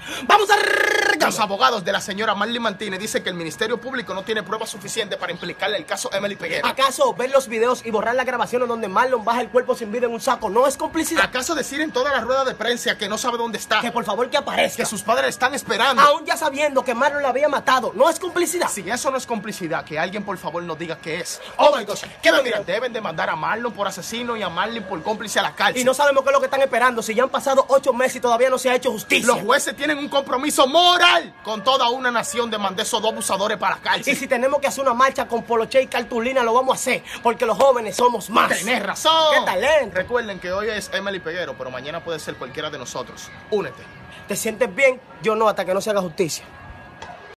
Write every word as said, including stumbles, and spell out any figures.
¡Vamos a... Los abogados de la señora Marley Martínez dicen que el Ministerio Público no tiene pruebas suficientes para implicarle el caso Emily Peguero. ¿Acaso ver los videos y borrar las grabaciones donde Marlon baja el cuerpo sin vida en un saco no es complicidad? ¿Acaso decir en toda la rueda de prensa que no sabe dónde está? Que por favor que aparezca. Que sus padres están esperando. Aún ya sabiendo que Marlon la había matado, ¿no es complicidad? Si eso no es complicidad, que alguien por favor nos diga qué es. Oh my gosh, ¿qué me miran? Deben de mandar a Marlon por asesino y a Marley por cómplice a la cárcel. Y no sabemos qué es lo que están esperando, si ya han pasado ocho meses y todavía no se ha hecho justicia. Los jueces tienen un compromiso moral con toda una nación de mandar esos dos abusadores para la cárcel. Y si tenemos que hacer una marcha con poloche y cartulina, lo vamos a hacer, porque los jóvenes somos más. Tenés razón. ¡Qué talento! Recuerden que hoy es Emily Peguero, pero mañana puede ser cualquiera de nosotros. Únete. ¿Te sientes bien? Yo no, hasta que no se haga justicia.